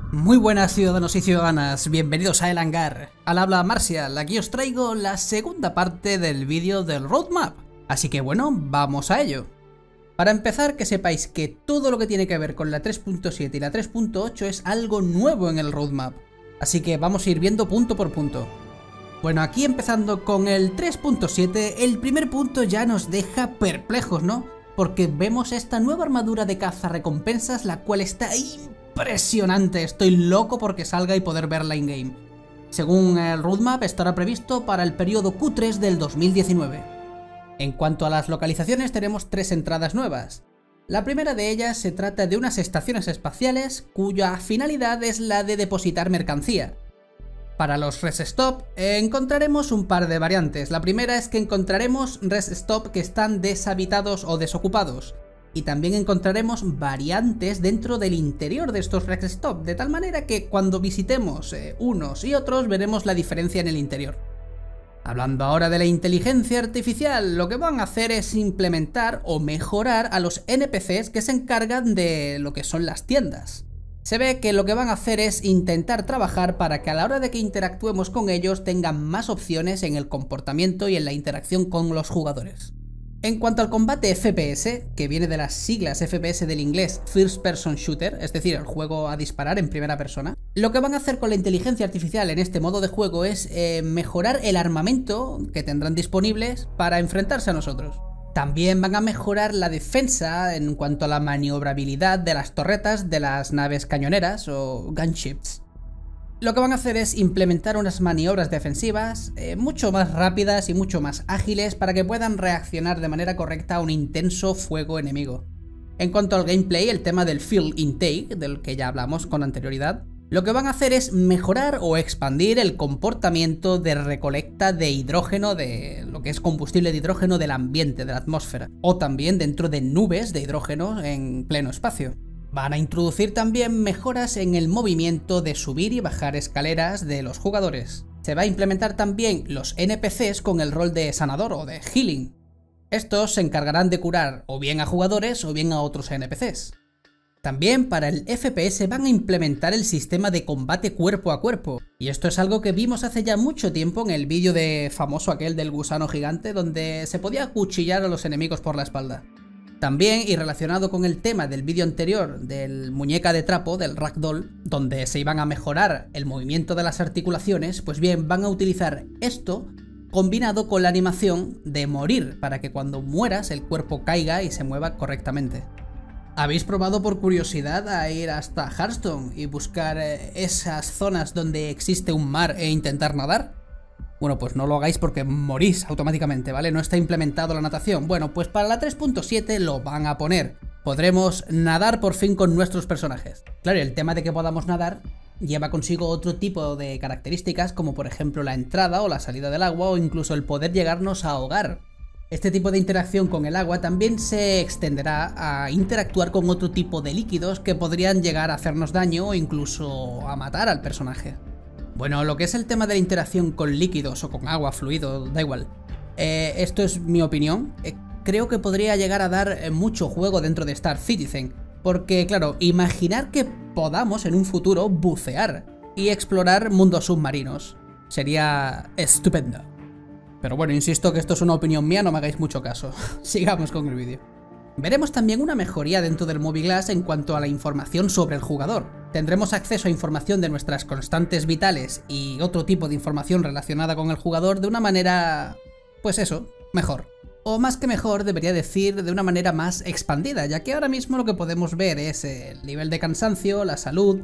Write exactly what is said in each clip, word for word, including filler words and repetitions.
Muy buenas ciudadanos y ciudadanas, bienvenidos a El Hangar. Al habla Marcial, aquí os traigo la segunda parte del vídeo del roadmap. Así que bueno, vamos a ello. Para empezar, que sepáis que todo lo que tiene que ver con la tres punto siete y la tres punto ocho es algo nuevo en el roadmap. Así que vamos a ir viendo punto por punto. Bueno, aquí empezando con el tres punto siete, el primer punto ya nos deja perplejos, ¿no? Porque vemos esta nueva armadura de cazarrecompensas, la cual está impresionante. Estoy loco porque salga y poder verla in-game. Según el roadmap, estará previsto para el periodo Q tres del dos mil diecinueve. En cuanto a las localizaciones, tenemos tres entradas nuevas. La primera de ellas se trata de unas estaciones espaciales cuya finalidad es la de depositar mercancía. Para los Rest Stop eh, encontraremos un par de variantes. La primera es que encontraremos Rest Stop que están deshabitados o desocupados. Y también encontraremos variantes dentro del interior de estos Rest Stop, de tal manera que cuando visitemos eh, unos y otros veremos la diferencia en el interior. Hablando ahora de la inteligencia artificial, lo que van a hacer es implementar o mejorar a los N P Cs que se encargan de lo que son las tiendas. Se ve que lo que van a hacer es intentar trabajar para que a la hora de que interactuemos con ellos tengan más opciones en el comportamiento y en la interacción con los jugadores. En cuanto al combate F P S, que viene de las siglas F P S del inglés First Person Shooter, es decir, el juego a disparar en primera persona, lo que van a hacer con la inteligencia artificial en este modo de juego es eh, mejorar el armamento que tendrán disponibles para enfrentarse a nosotros. También van a mejorar la defensa en cuanto a la maniobrabilidad de las torretas de las naves cañoneras o gunships. Lo que van a hacer es implementar unas maniobras defensivas eh, mucho más rápidas y mucho más ágiles para que puedan reaccionar de manera correcta a un intenso fuego enemigo. En cuanto al gameplay, el tema del Fuel Intake, del que ya hablamos con anterioridad, lo que van a hacer es mejorar o expandir el comportamiento de recolecta de hidrógeno, de lo que es combustible de hidrógeno del ambiente, de la atmósfera, o también dentro de nubes de hidrógeno en pleno espacio. Van a introducir también mejoras en el movimiento de subir y bajar escaleras de los jugadores. Se va a implementar también los N P Cs con el rol de sanador o de healing. Estos se encargarán de curar o bien a jugadores o bien a otros N P Cs. También para el F P S van a implementar el sistema de combate cuerpo a cuerpo, y esto es algo que vimos hace ya mucho tiempo en el vídeo de famoso aquel del gusano gigante donde se podía acuchillar a los enemigos por la espalda. También, y relacionado con el tema del vídeo anterior del muñeca de trapo, del ragdoll, donde se iban a mejorar el movimiento de las articulaciones, pues bien, van a utilizar esto combinado con la animación de morir, para que cuando mueras el cuerpo caiga y se mueva correctamente. ¿Habéis probado por curiosidad a ir hasta Hearthstone y buscar esas zonas donde existe un mar e intentar nadar? Bueno, pues no lo hagáis porque morís automáticamente, ¿vale? No está implementado la natación. Bueno, pues para la tres punto siete lo van a poner. Podremos nadar por fin con nuestros personajes. Claro, el tema de que podamos nadar lleva consigo otro tipo de características, como por ejemplo la entrada o la salida del agua, o incluso el poder llegarnos a ahogar. Este tipo de interacción con el agua también se extenderá a interactuar con otro tipo de líquidos que podrían llegar a hacernos daño o incluso a matar al personaje. Bueno, lo que es el tema de la interacción con líquidos o con agua, fluido, da igual. Eh, esto es mi opinión. Eh, creo que podría llegar a dar eh, mucho juego dentro de Star Citizen. Porque, claro, imaginar que podamos en un futuro bucear y explorar mundos submarinos. Sería estupendo. Pero bueno, insisto que esto es una opinión mía, no me hagáis mucho caso. Sigamos con el vídeo. Veremos también una mejoría dentro del Movieglass en cuanto a la información sobre el jugador. Tendremos acceso a información de nuestras constantes vitales y otro tipo de información relacionada con el jugador de una manera... pues eso, mejor. O más que mejor, debería decir de una manera más expandida, ya que ahora mismo lo que podemos ver es el nivel de cansancio, la salud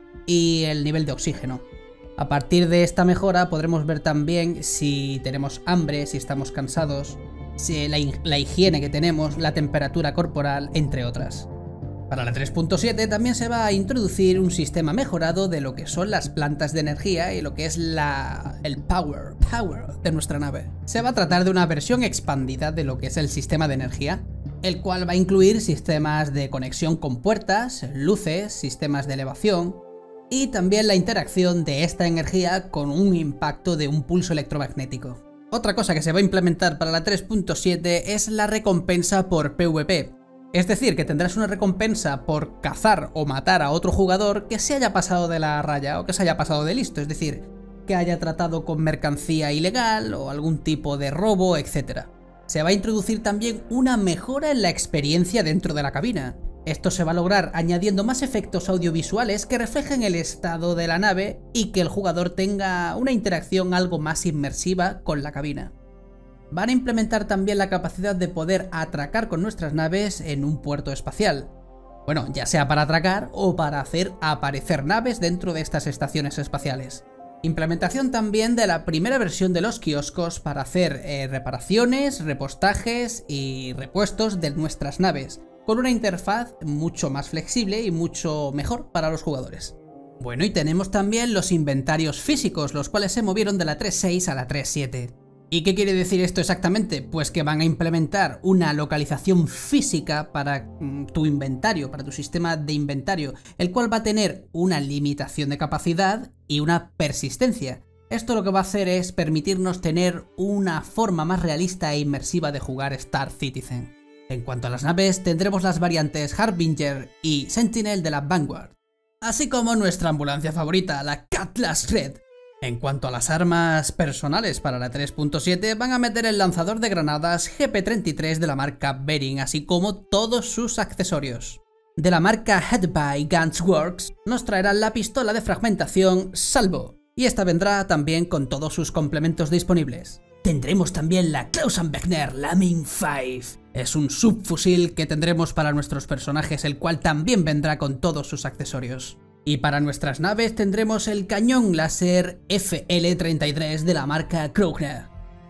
y el nivel de oxígeno. A partir de esta mejora podremos ver también si tenemos hambre, si estamos cansados, si la, la higiene que tenemos, la temperatura corporal, entre otras. Para la tres punto siete también se va a introducir un sistema mejorado de lo que son las plantas de energía y lo que es la, el power, power de nuestra nave. Se va a tratar de una versión expandida de lo que es el sistema de energía, el cual va a incluir sistemas de conexión con puertas, luces, sistemas de elevación, y también la interacción de esta energía con un impacto de un pulso electromagnético. Otra cosa que se va a implementar para la tres punto siete es la recompensa por PvP. Es decir, que tendrás una recompensa por cazar o matar a otro jugador que se haya pasado de la raya o que se haya pasado de listo, es decir, que haya tratado con mercancía ilegal o algún tipo de robo, etcétera. Se va a introducir también una mejora en la experiencia dentro de la cabina. Esto se va a lograr añadiendo más efectos audiovisuales que reflejen el estado de la nave y que el jugador tenga una interacción algo más inmersiva con la cabina. Van a implementar también la capacidad de poder atracar con nuestras naves en un puerto espacial. Bueno, ya sea para atracar o para hacer aparecer naves dentro de estas estaciones espaciales. Implementación también de la primera versión de los kioscos para hacer eh, reparaciones, repostajes y repuestos de nuestras naves, con una interfaz mucho más flexible y mucho mejor para los jugadores. Bueno, y tenemos también los inventarios físicos, los cuales se movieron de la tres punto seis a la tres punto siete. ¿Y qué quiere decir esto exactamente? Pues que van a implementar una localización física para mm, tu inventario, para tu sistema de inventario, el cual va a tener una limitación de capacidad y una persistencia. Esto lo que va a hacer es permitirnos tener una forma más realista e inmersiva de jugar Star Citizen. En cuanto a las naves, tendremos las variantes Harbinger y Sentinel de la Vanguard, así como nuestra ambulancia favorita, la Cutlass Red. En cuanto a las armas personales para la tres punto siete, van a meter el lanzador de granadas G P treinta y tres de la marca Bering, así como todos sus accesorios. De la marca Headby Guns Works nos traerán la pistola de fragmentación Salvo, y esta vendrá también con todos sus complementos disponibles. Tendremos también la Klausenbergner Lamin cinco. Es un subfusil que tendremos para nuestros personajes, el cual también vendrá con todos sus accesorios. Y para nuestras naves tendremos el cañón láser F L treinta y tres de la marca Krogner.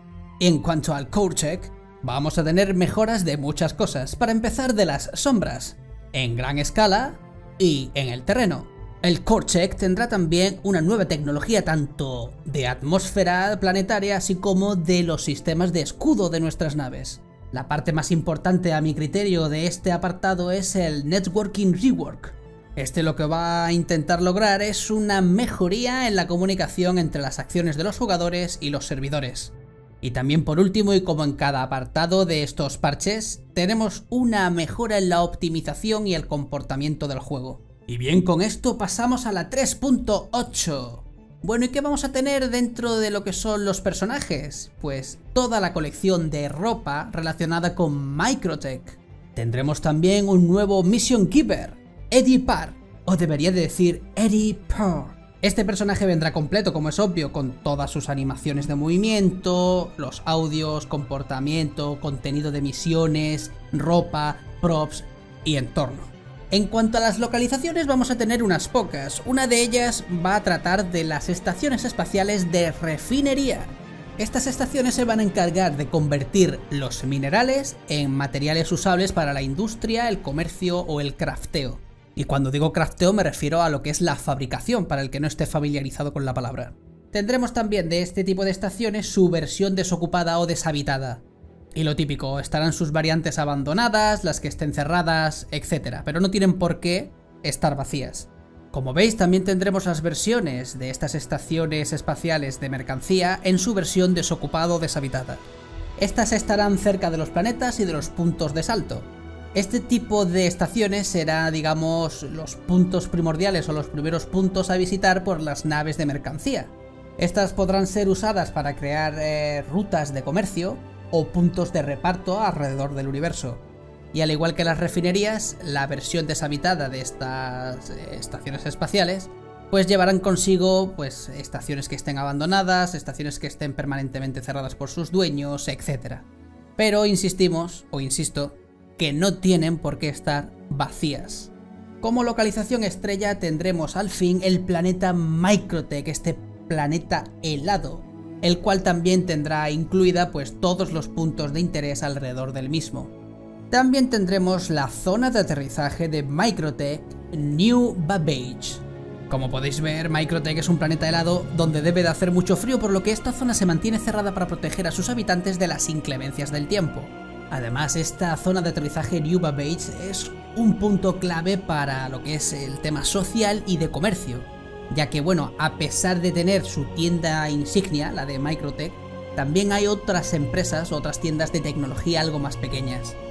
En cuanto al core check, vamos a tener mejoras de muchas cosas, para empezar de las sombras, en gran escala y en el terreno. El core check tendrá también una nueva tecnología tanto de atmósfera planetaria así como de los sistemas de escudo de nuestras naves. La parte más importante a mi criterio de este apartado es el Networking Rework. Este lo que va a intentar lograr es una mejoría en la comunicación entre las acciones de los jugadores y los servidores. Y también por último, y como en cada apartado de estos parches, tenemos una mejora en la optimización y el comportamiento del juego. Y bien, con esto pasamos a la tres punto ocho. Bueno, ¿y qué vamos a tener dentro de lo que son los personajes? Pues toda la colección de ropa relacionada con Microtech. Tendremos también un nuevo Mission Keeper, Eddie Parr, o debería de decir Eddie Parr. Este personaje vendrá completo, como es obvio, con todas sus animaciones de movimiento, los audios, comportamiento, contenido de misiones, ropa, props y entorno. En cuanto a las localizaciones, vamos a tener unas pocas. Una de ellas va a tratar de las estaciones espaciales de refinería. Estas estaciones se van a encargar de convertir los minerales en materiales usables para la industria, el comercio o el crafteo. Y cuando digo crafteo me refiero a lo que es la fabricación, para el que no esté familiarizado con la palabra. Tendremos también de este tipo de estaciones su versión desocupada o deshabitada. Y lo típico, estarán sus variantes abandonadas, las que estén cerradas, etcétera, pero no tienen por qué estar vacías. Como veis, también tendremos las versiones de estas estaciones espaciales de mercancía en su versión desocupada o deshabitada. Estas estarán cerca de los planetas y de los puntos de salto. Este tipo de estaciones será, digamos, los puntos primordiales o los primeros puntos a visitar por las naves de mercancía. Estas podrán ser usadas para crear eh, rutas de comercio o puntos de reparto alrededor del universo. Y al igual que las refinerías, la versión deshabitada de estas eh, estaciones espaciales pues llevarán consigo pues estaciones que estén abandonadas, estaciones que estén permanentemente cerradas por sus dueños, etcétera. Pero insistimos, o insisto, que no tienen por qué estar vacías. Como localización estrella tendremos al fin el planeta Microtech, este planeta helado, el cual también tendrá incluida pues todos los puntos de interés alrededor del mismo. También tendremos la zona de aterrizaje de Microtech New Babbage. Como podéis ver, Microtech es un planeta helado donde debe de hacer mucho frío, por lo que esta zona se mantiene cerrada para proteger a sus habitantes de las inclemencias del tiempo. Además, esta zona de aterrizaje New Babbage es un punto clave para lo que es el tema social y de comercio, ya que bueno, a pesar de tener su tienda insignia, la de Microtech, también hay otras empresas, otras tiendas de tecnología algo más pequeñas.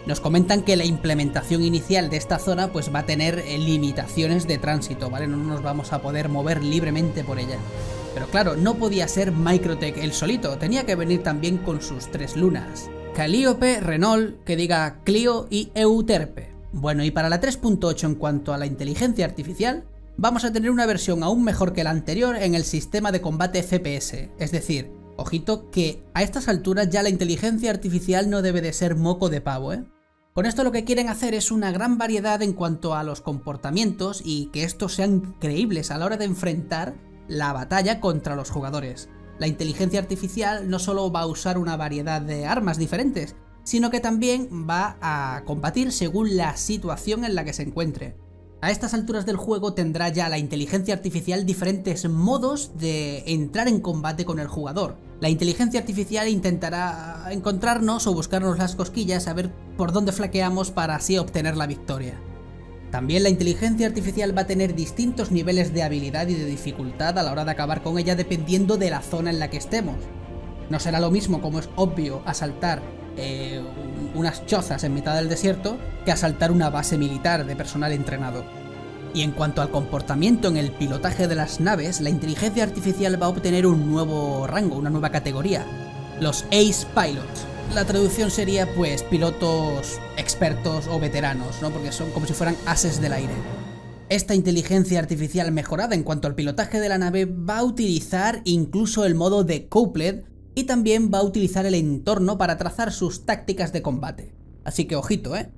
Nos comentan que la implementación inicial de esta zona pues va a tener limitaciones de tránsito, ¿vale? No nos vamos a poder mover libremente por ella. Pero claro, no podía ser Microtech el solito, tenía que venir también con sus tres lunas. Calliope, Renault, que diga Clio y Euterpe. Bueno, y para la tres punto ocho en cuanto a la inteligencia artificial, vamos a tener una versión aún mejor que la anterior en el sistema de combate F P S, es decir, ojito que a estas alturas ya la inteligencia artificial no debe de ser moco de pavo, ¿eh? Con esto lo que quieren hacer es una gran variedad en cuanto a los comportamientos y que estos sean creíbles a la hora de enfrentar la batalla contra los jugadores. La inteligencia artificial no solo va a usar una variedad de armas diferentes, sino que también va a combatir según la situación en la que se encuentre. A estas alturas del juego tendrá ya la inteligencia artificial diferentes modos de entrar en combate con el jugador. La inteligencia artificial intentará encontrarnos o buscarnos las cosquillas, a ver por dónde flaqueamos para así obtener la victoria. También la inteligencia artificial va a tener distintos niveles de habilidad y de dificultad a la hora de acabar con ella dependiendo de la zona en la que estemos. No será lo mismo, como es obvio, asaltar eh, unas chozas en mitad del desierto que asaltar una base militar de personal entrenado. Y en cuanto al comportamiento en el pilotaje de las naves, la inteligencia artificial va a obtener un nuevo rango, una nueva categoría, los Ace Pilots. La traducción sería pues pilotos expertos o veteranos, ¿no? Porque son como si fueran ases del aire. Esta inteligencia artificial mejorada en cuanto al pilotaje de la nave va a utilizar incluso el modo de Coupled y también va a utilizar el entorno para trazar sus tácticas de combate. Así que ojito, ¿eh?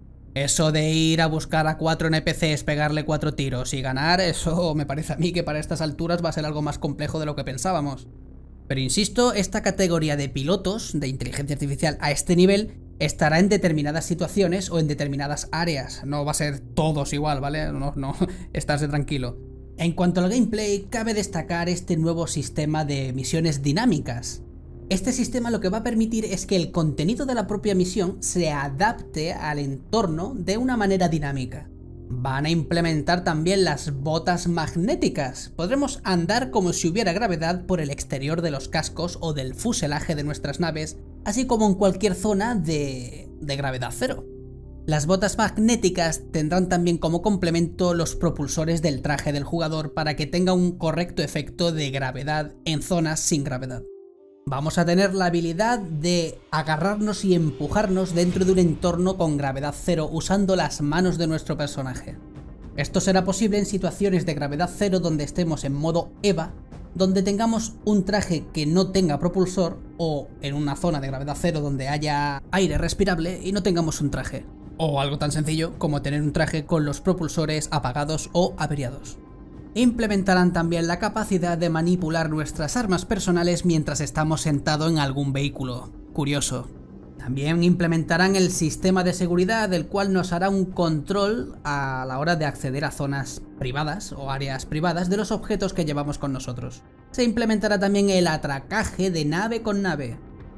Eso de ir a buscar a cuatro N P Cs, pegarle cuatro tiros y ganar, eso me parece a mí que para estas alturas va a ser algo más complejo de lo que pensábamos. Pero insisto, esta categoría de pilotos de inteligencia artificial a este nivel estará en determinadas situaciones o en determinadas áreas. No va a ser todos igual, ¿vale? No, no, estarse tranquilo. En cuanto al gameplay, cabe destacar este nuevo sistema de misiones dinámicas. Este sistema lo que va a permitir es que el contenido de la propia misión se adapte al entorno de una manera dinámica. Van a implementar también las botas magnéticas. Podremos andar como si hubiera gravedad por el exterior de los cascos o del fuselaje de nuestras naves, así como en cualquier zona de, de gravedad cero. Las botas magnéticas tendrán también como complemento los propulsores del traje del jugador para que tenga un correcto efecto de gravedad en zonas sin gravedad. Vamos a tener la habilidad de agarrarnos y empujarnos dentro de un entorno con gravedad cero usando las manos de nuestro personaje. Esto será posible en situaciones de gravedad cero donde estemos en modo EVA, donde tengamos un traje que no tenga propulsor o en una zona de gravedad cero donde haya aire respirable y no tengamos un traje. O algo tan sencillo como tener un traje con los propulsores apagados o averiados. Implementarán también la capacidad de manipular nuestras armas personales mientras estamos sentados en algún vehículo. Curioso. También implementarán el sistema de seguridad, el cual nos hará un control a la hora de acceder a zonas privadas o áreas privadas de los objetos que llevamos con nosotros. Se implementará también el atracaje de nave con nave.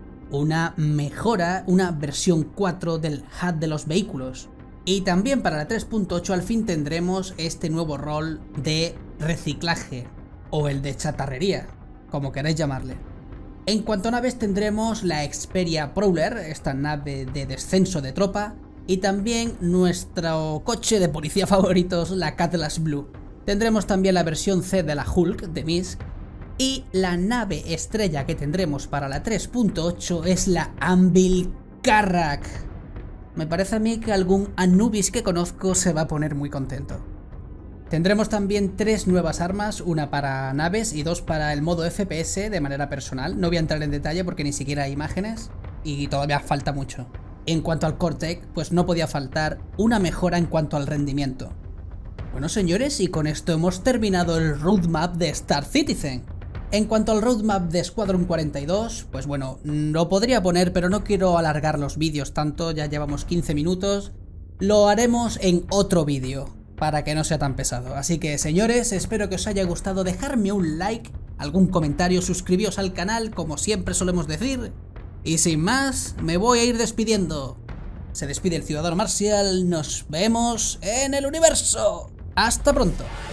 Una mejora, una versión cuatro del H U D de los vehículos. Y también para la tres punto ocho al fin tendremos este nuevo rol de reciclaje, o el de chatarrería, como queráis llamarle. En cuanto a naves tendremos la Xperia Prowler, esta nave de descenso de tropa, y también nuestro coche de policía favoritos, la Cutlass Blue. Tendremos también la versión C de la Hulk, de Misk, y la nave estrella que tendremos para la tres punto ocho es la Anvil Carrack. Me parece a mí que algún Anubis que conozco se va a poner muy contento. Tendremos también tres nuevas armas, una para naves y dos para el modo F P S de manera personal. No voy a entrar en detalle porque ni siquiera hay imágenes y todavía falta mucho. En cuanto al Cortec, pues no podía faltar una mejora en cuanto al rendimiento. Bueno señores, y con esto hemos terminado el roadmap de Star Citizen. En cuanto al roadmap de Squadron cuarenta y dos, pues bueno, lo podría poner, pero no quiero alargar los vídeos tanto, ya llevamos quince minutos. Lo haremos en otro vídeo, para que no sea tan pesado. Así que señores, espero que os haya gustado, dejarme un like, algún comentario, suscribíos al canal, como siempre solemos decir. Y sin más, me voy a ir despidiendo. Se despide el Ciudadano Marcial, nos vemos en el universo. ¡Hasta pronto!